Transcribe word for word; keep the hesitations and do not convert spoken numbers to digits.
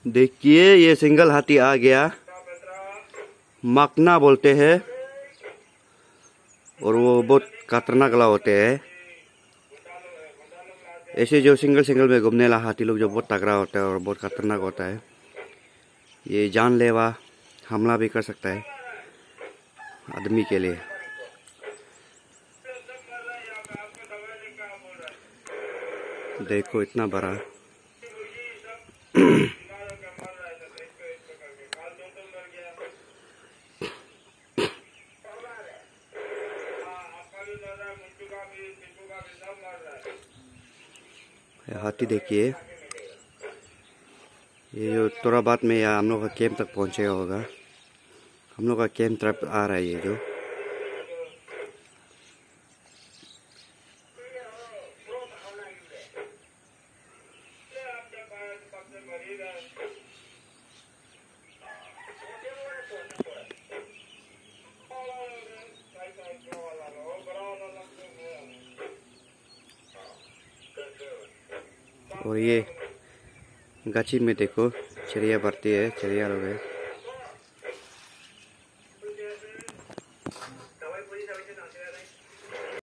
देखिए ये सिंगल हाथी आ गया, मकना बोलते हैं और वो बहुत खतरनाक वाला होते हैं। ऐसे जो सिंगल सिंगल में घूमने वाला हाथी लोग जो बहुत तगड़ा होता है और बहुत खतरनाक होता है, ये जानलेवा हमला भी कर सकता है आदमी के लिए। देखो इतना बड़ा हाथी देखिए, ये जो थोड़ा बाद में या हम लोग का कैंप तक पहुंचेगा होगा। हम लोग का कैंप तरफ आ रहा है ये जो। और ये गाछी में देखो चिड़िया बढ़ती है, चिड़िया लोग है।